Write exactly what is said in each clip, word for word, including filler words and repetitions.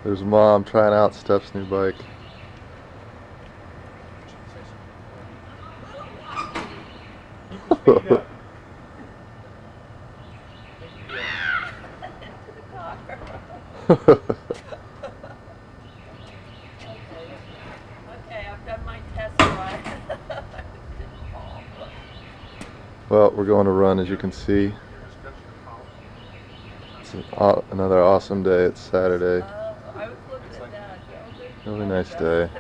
There's Mom trying out Steph's new bike. Well, we're going to run, as you can see. It's an aw another awesome day. It's Saturday. Really nice day.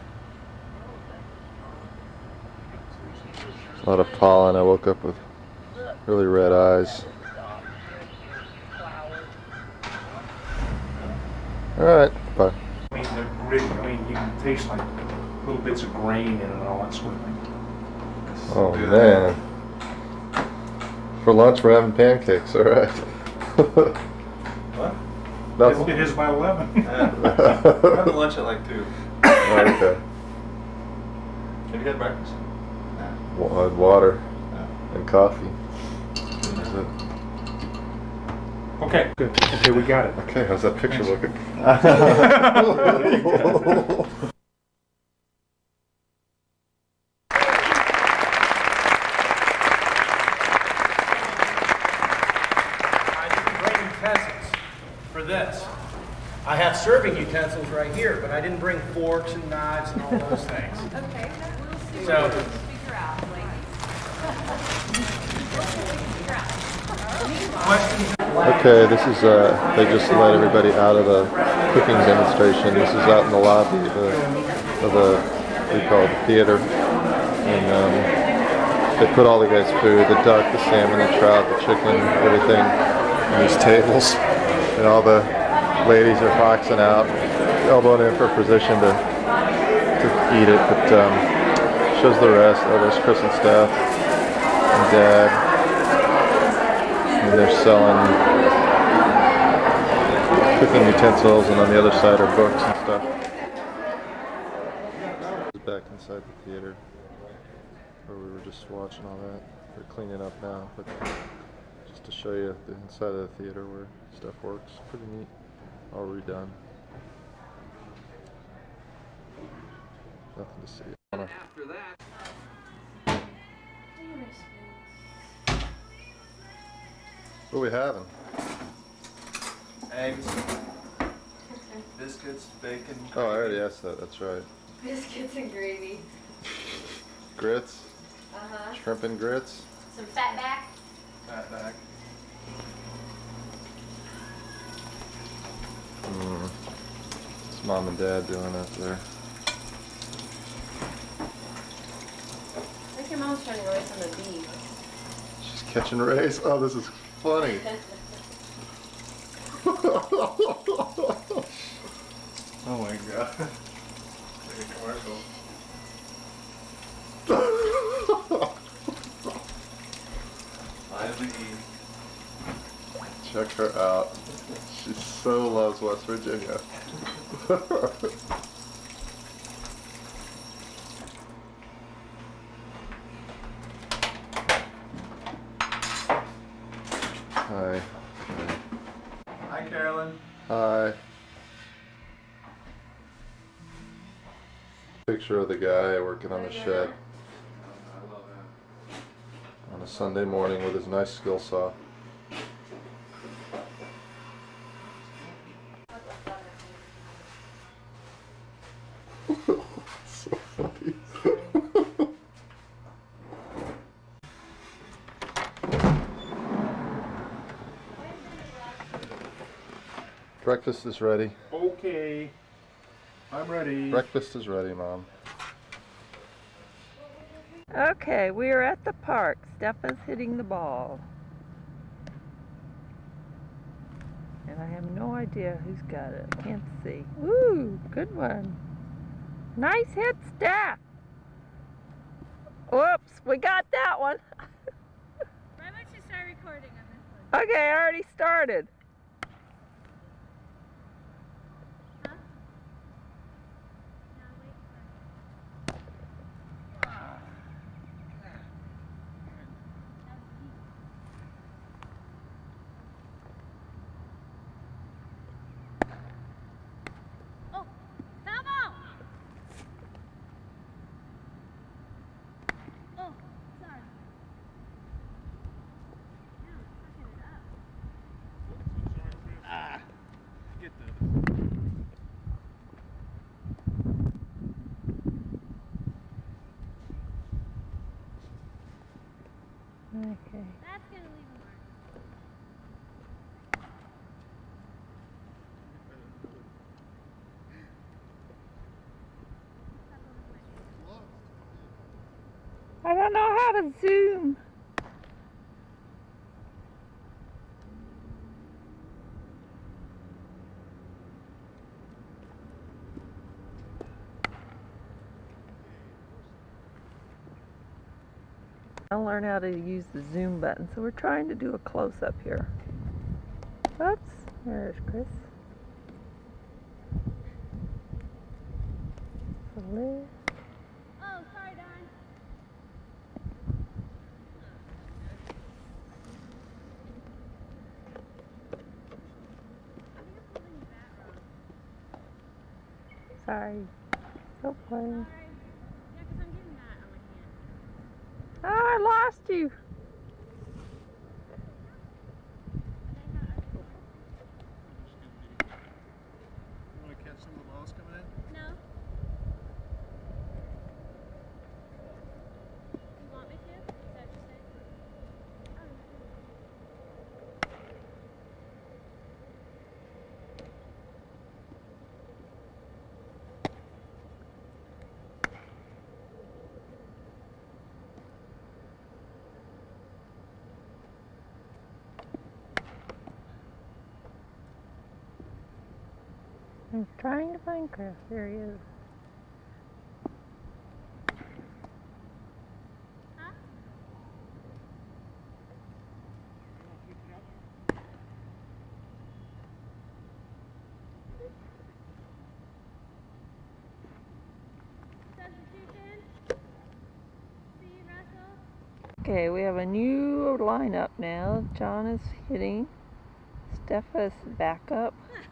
A lot of pollen. I woke up with really red eyes. Alright, bye. I mean, they're gritty. I mean, you can taste like little bits of grain in it and all that sort of thing. Oh man. For lunch we're having pancakes, alright. What? That's It is by eleven. Yeah. We're having lunch at like two. Oh, okay. Have you had breakfast? Well, I had water Yeah. and coffee. That's it. Okay, good. Okay, we got it. Okay, how's that picture looking? I didn't bring utensils for this. I have serving utensils right here, but I didn't bring forks and knives and all those things. Okay, we'll see So- what we can figure out, ladies. We'll see what we can figure out. Okay, this is, uh, they just let everybody out of the cooking demonstration. This is out in the lobby of the, of the what do you call it, the theater. And um, they put all the guys' food, the duck, the salmon, the trout, the chicken, everything on these tables. And all the ladies are boxing out, elbowing in for a position to, to eat it. But um, shows the rest. Oh, there's Chris and Steph and Dad. And they're selling cooking utensils, and on the other side are books and stuff. Back inside the theater, where we were just watching all that. They're cleaning up now, but just to show you the inside of the theater where stuff works. Pretty neat. All redone. Nothing to see. After that. What are we having? Eggs, biscuits, bacon. Oh, I already asked that. That's right. Biscuits and gravy. Grits, Uh-huh. shrimp and grits. Some fat back. Fat back. Mm. It's Mom and Dad doing up there. I think your mom's trying to roast on the beef. She's catching rays. Oh, this is funny. Oh my god. Like a commercial. Finally eat. Check her out. She so loves West Virginia. Hi. Hi, Carolyn. Hi. Picture of the guy working on the shed I love him. on a Sunday morning with his nice skill saw. So funny. Breakfast is ready. Okay. I'm ready. Breakfast is ready, Mom. Okay, we are at the park. Stepha's hitting the ball. And I have no idea who's got it. I can't see. Ooh, good one. Nice hit, Steph. Whoops, we got that one. Why don't you start recording on this one? Okay, I already started. Huh? No, wait for it. Okay. That's gonna leave a mark. I don't know how to zoom. I'll learn how to use the zoom button, so we're trying to do a close-up here. Oops, there's Chris. So Liz. Oh, sorry, Don. I think I'm holding that wrong. Sorry. Still playing. Sorry. Yeah, because I'm getting that on my hand. Oh, I lost you. You want to catch some of the balls coming in? No. You want me to? Is that what you said? Oh, I'm trying to find Chris. There he is. huh? Substitution. See, Russell. Okay, we have a new lineup now. John is hitting. Steph is back up.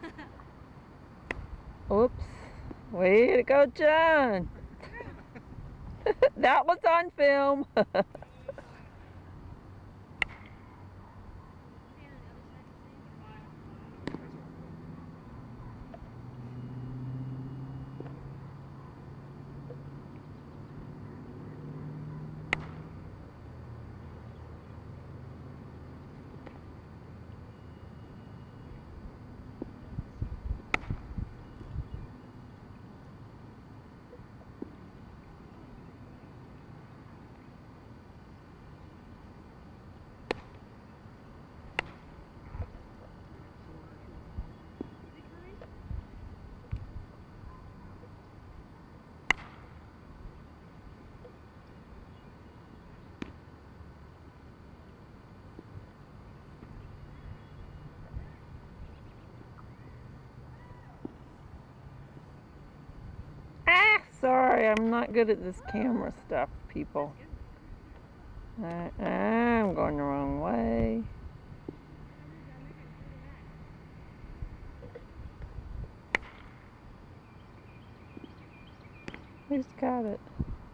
Oops. Way to go, John. That was on film. Stand on the other side of the thing. Is it coming? Ah, sorry, I'm not good at this camera stuff, people. I, I'm going the wrong way. Who's got it?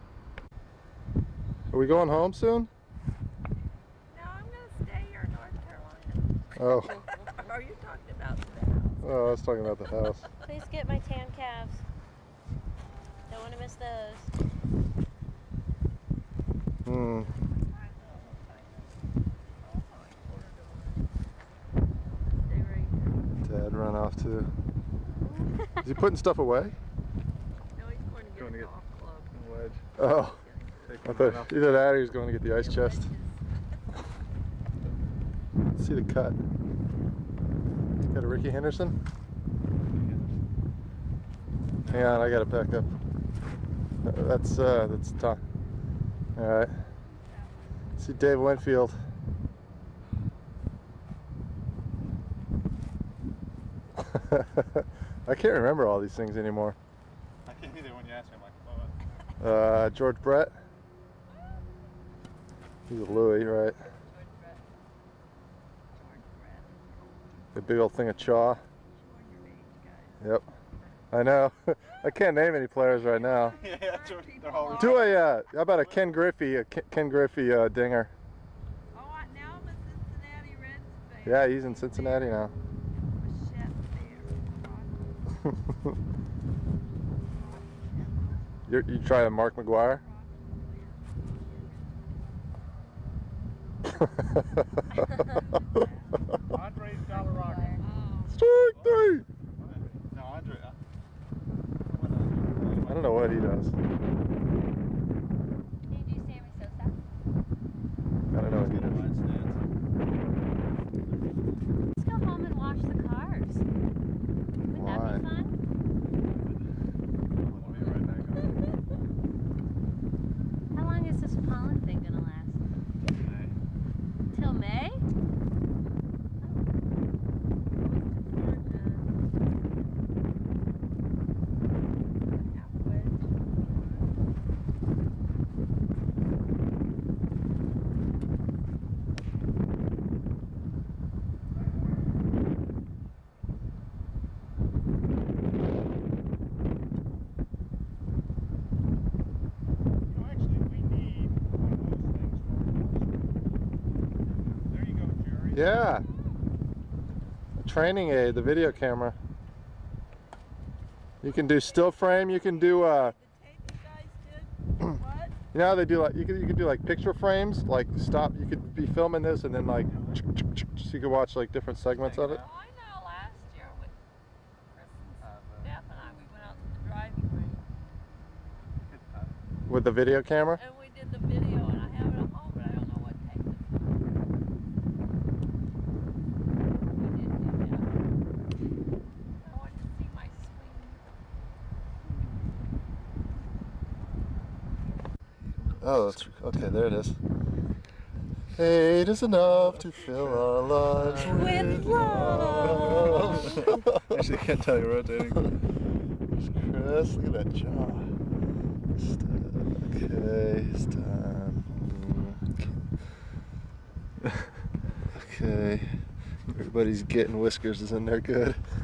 Are we going home soon? No, I'm going to stay here in North Carolina. Oh, Are you talking about the house? oh, I was talking about the house. Please get my tan calves. Don't want to miss those. Hmm. Dad run off too. Is he putting stuff away? No, he's going to get Going to a get- golf club. Wedge. Oh, Take I one right thought off. either that or he's going to get the ice chest. Let's see the cut. Got a Ricky Henderson. Hang on, I gotta pack up. Uh, That's uh, that's Tom. All right. See Dave Winfield. I can't remember all these things anymore. I can't either when you ask me. I'm like, oh. Uh, George Brett. He's a Louis, right? The big old thing of chaw. Yep. I know. I can't name any players right now. Yeah, that's what they're all. Do I? Uh, how about a Ken Griffey? A Ken, Ken Griffey uh, dinger. Oh, I- now I'm a Cincinnati Reds fan. Yeah, he's in Cincinnati now. Machette there. You're, you try a Mark McGuire? Andre's Dollar Rocket. Strike three! No, Andre. uh, I don't know what he does. Can you do Sammy Sosa? I don't know what he does. Let's go home and wash the cars. Wouldn't Why? that be fun? How long is this pollen thing gonna last? Till May? No, actually, we need one of those things for our horse. There you go, Jerry. Yeah. Training aid, the video camera. You can do still frame, you can do uh The tape you guys did, what? you know how they do like you can you can do like picture frames, like stop you could be filming this and then like so you could watch like different segments of it. Oh, I know, last year with Chris and Steph and I, we went out to the driving range. With the video camera? And we did the video, and I have it at home, but I don't know what tape it's on. We did do that. I wanted to see my swing. Oh, that's okay. There it is. Eight is enough to fill our lives with love. Actually, I can't tell you rotating. Chris, look at that jaw. Okay, it's time. Okay, everybody's getting whiskers is in there good.